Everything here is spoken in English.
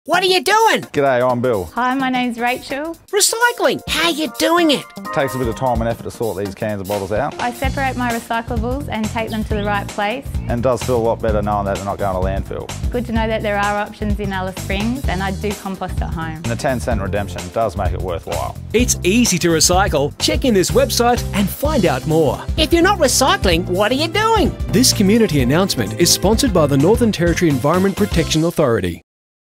What are you doing? G'day, I'm Bill. Hi, my name's Rachel. Recycling. How are you doing it? Takes a bit of time and effort to sort these cans and bottles out, I separate my recyclables and take them to the right place. and does feel a lot better knowing that they're not going to landfill. Good to know that there are options in Alice Springs, and I do compost at home. And the 10-cent redemption does make it worthwhile. It's easy to recycle. Check in this website and find out more. If you're not recycling, what are you doing? This community announcement is sponsored by the Northern Territory Environment Protection Authority.